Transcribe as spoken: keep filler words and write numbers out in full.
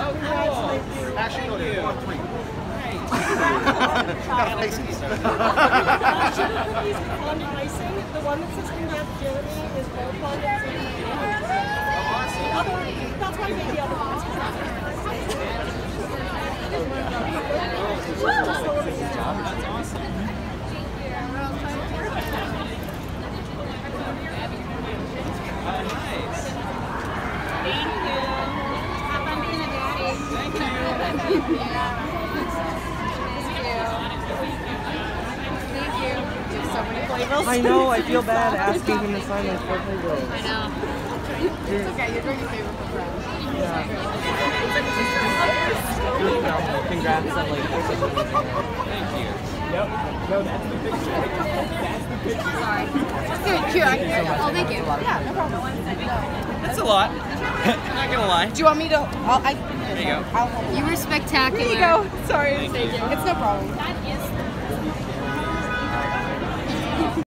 Actually, no, there's one three. Sugar cookies with fondant icing. The one that says congratulity is gold fondant. That's why I made the other ones. That's awesome. Nice. Thank you. Have fun being a daddy. Thank you. Thank you. There's so many flavors. I know, I feel bad asking him to sign my four flavors. I know. It's okay, you're doing your favorite friend. Yeah. Congrats on like Thank you. Yep. No, that's the picture. That's the picture. Sorry. Good, cute. I can hear you. Oh, thank you. Yeah, no problem. That's a lot. Not gonna lie. Do you want me to? I'll, I, There you go. I'll, you were spectacular. There you go. Sorry. Thank you. It's no problem. That is